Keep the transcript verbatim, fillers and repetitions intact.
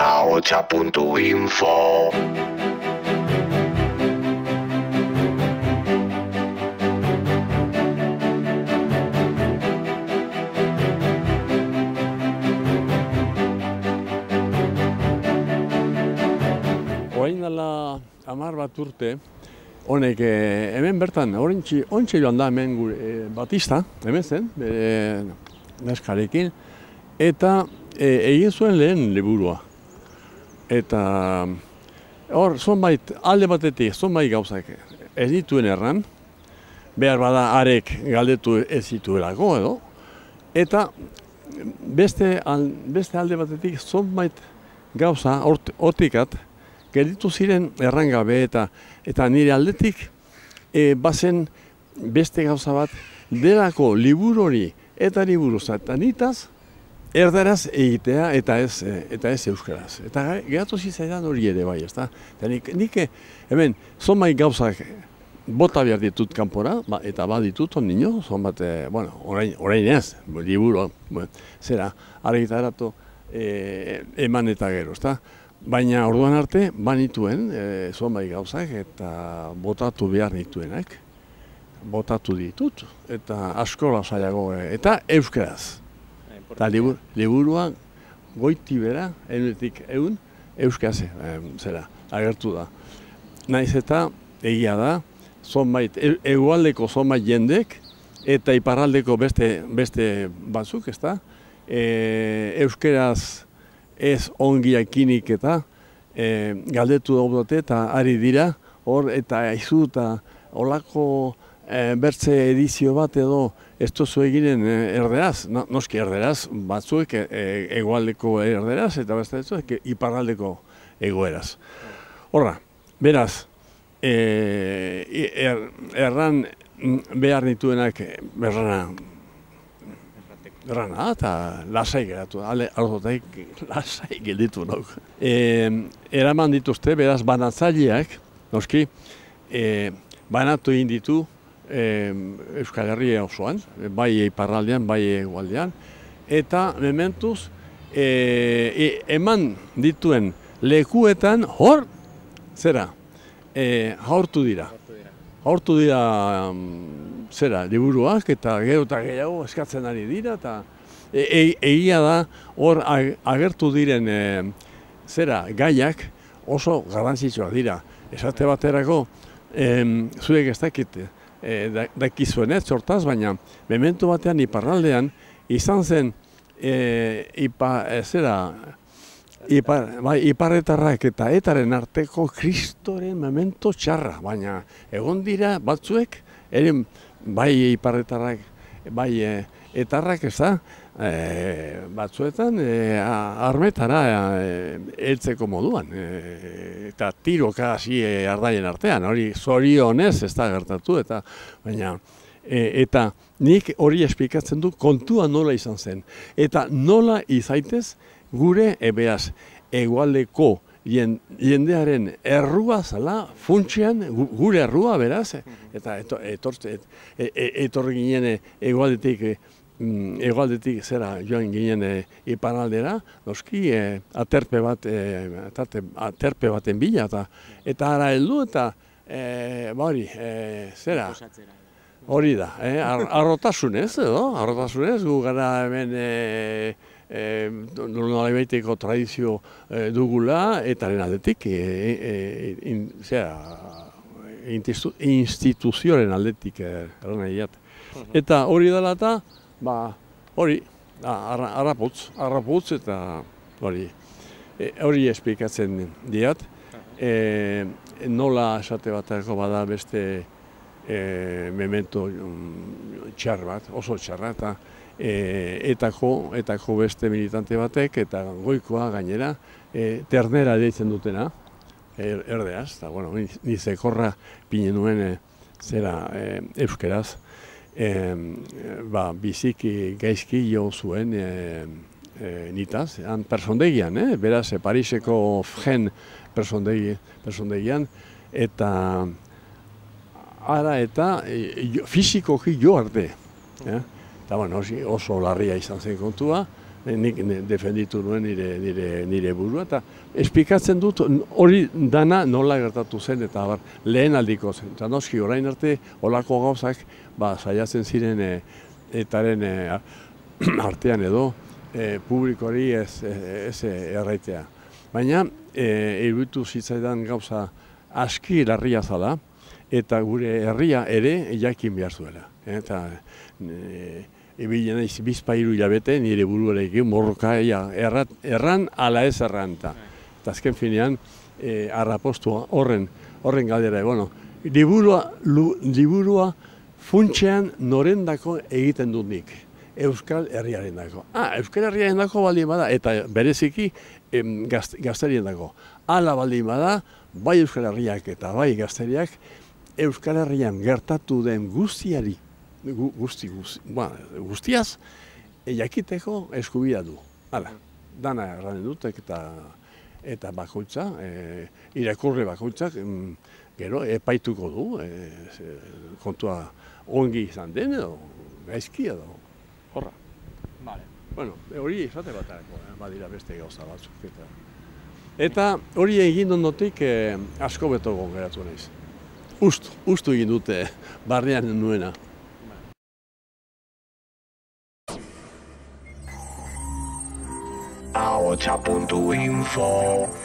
ahotsa puntu info. Orain dela hamar bat urte, honek hemen bertan, oraintxe joan da hemen gure Batista, hemen zen, bere neskarekin, eta egin zuen lehen liburua. Eta hor, zonbait, alde batetik, zonbait gauzak ez dituen erran, behar bada arek galdetu ez zituelako edo, eta beste alde batetik zonbait gauza hortikat, gelditu ziren errangabe eta eta nire aldetik e, bazen beste gauza bat delako liburu hori eta liburu eta nitaz erdaraz egitea eta ez eta ez euskaraz. Eta geratu zitzaidan hori ere bai, ezta? Eta nik, nik hemen zonbait gauzak bota behar ditut kanpora, ba, eta baditut on nino, zonbat, e, bueno, orain, orain ez, liburu, bueno, zera, argitaratu e, eman eta gero, ezta? Baina orduan arte, banituen, e, zonbait gauzak eta botatu behar nituenak. Botatu ditut, eta asko lasaiago, eta euskaraz. Eta libur, liburua goiti bera, enuetik egun, euskaraz e, zera, agertu da. Naiz eta egia da, zonbait, hegoaldeko zonbait jendek, eta iparraldeko beste, beste batzuk, ezta? E, euskaraz ez ongi jakinik eta e, galdetu daude eta ari dira, hor eta aizu eta olako e, bertze edizio bat edo ez tozu eginen erderaz, no, noski erderaz, batzuek e, egoaldeko erderaz eta beste batzuek iparraldeko egoeraz. Horra, beraz, e, er, erran behar nituenak errana, Errana, eta lasai geratu, ardotaik lasai gelditu nauk. E, eraman dituzte, beraz, banatzaileak, noski, e, banatu egin ditu e, Euskal Herria osoan, bai iparraldean, bai hegoaldean, eta mementuz, e, e, eman dituen lekuetan, hor, zera, e, jaurtu dira. Jaurtu dira, zera, liburuak eta gero eta gehiago eskatzen ari dira eta egia da hor agertu diren e, zera, gaiak oso garrantzitsuak dira. Esate baterako, e, zuek ez dakit e, dakizuen ez sortaz, baina memento batean iparraldean izan zen e, ipa, e, zera, Ipar, bai, iparretarrak eta etaren arteko kristoren memento txarra, baina egon dira batzuek, eren bai iparretarrak, bai e, etarrak ez da, e, batzuetan e, armetara e, heltzeko moduan, e, eta tiroka hasi e, ardaien artean, hori zorionez ez da gertatu, eta baina e, eta nik hori esplikatzen du kontua nola izan zen, eta nola izaitez gure, ebeaz, egualdeko jendearen errua zala, funtsean, gure errua, beraz, eta etorri ginen egualdetik, egualdetik zera joan ginen iparraldera, noski aterpe bat, aterpe baten bila, eta ara heldu, eta hori, zera, hori da, arrotasunez, edo, arrotasunez, gu gara hemen nolaibaiteko tradizio dugula, etaren aldetik, instituzioaren aldetik erran egiat. Eta hori dela eta, hori, harraputz, harraputz eta hori, hori esplikatzen diat. Nola esate baterako bada beste memento txar bat, oso txarra, eta etako, etako beste militante batek, eta goikoa gainera, ternera deitzen dutena, erdeaz, eta bueno, ni zekorra pinen nuen zera euskeraz, biziki gaizki jo zuen nitaz, han persondegian, beraz, Pariseko gen persondegian, eta ara eta fisikoki jo arte. Eta bueno, oso larria izan zen kontua, nik defenditu nuen nire, nire, nire burua, eta esplikatzen dut hori dana nola gertatu zen, eta bar, lehen aldiko zen. Eta noski, orain arte, olako gauzak, ba, saiatzen ziren e, etaren e, artean edo, e, publikoari ez, ez erraitea. Baina, e, iruditu zitzaidan gauza aski larria zala, eta gure herria ere jakin behar zuela. Eta, e, Ebile naiz bizpairu hilabete nire buruarekin morroka errat, erran ala ez erran. Eta azken finean, e, arrapostua horren, horren galdera. Bueno, liburua, liburua funtsean norendako egiten dut nik. Euskal Herriaren dako. Ah, Euskal Herriaren dako baldin bada, eta bereziki em, gazte, gazterien dako. Hala baldin bada, bai Euskal Herriak eta bai gazteriak, Euskal Herrian gertatu den guztiari, guzti, guzti, ba, guztiaz, e, jakiteko eskubidea du. Hala, dana erranen dutek eta eta bakoitza, e, irakurri bakoitzak, em, gero epaituko du, e, e, kontua ongi izan den edo, gaizki edo, horra. Vale. Bueno, hori esate batarako, eh, badira beste gauza batzuk. Eta, eta hori egin ondotik eh, asko beto geratu naiz. Ustu, ustu egin dute barnean nuena. ahotsa puntu info